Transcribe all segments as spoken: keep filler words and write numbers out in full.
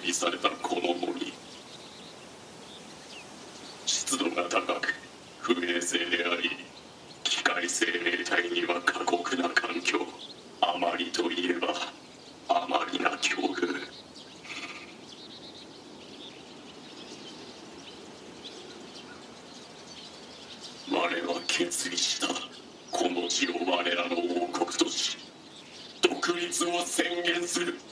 備されたこの森、湿度が高く不衛生であり、機械生命体には過酷な環境。あまりといえばあまりな境遇。我は決意した。この地を我らの王国とし、独立を宣言する。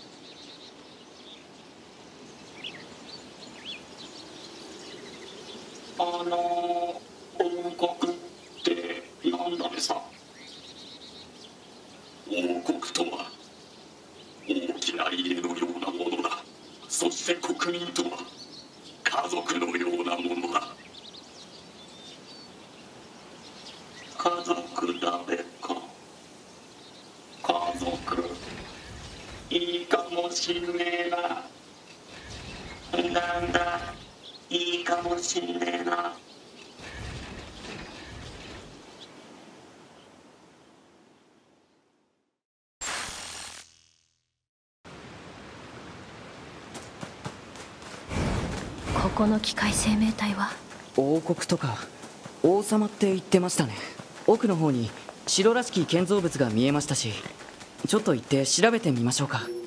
あの王国って何だべさ。王国とは大きな家のようなものだ。そして国民とは家族のようなものだ。家族だべか。家族いいかもしんねえな。なんだ、いいかもしんねえな。 ここの機械生命体は王国とか王様って言ってましたね。奥の方に城らしき建造物が見えましたし、ちょっと行って調べてみましょうか。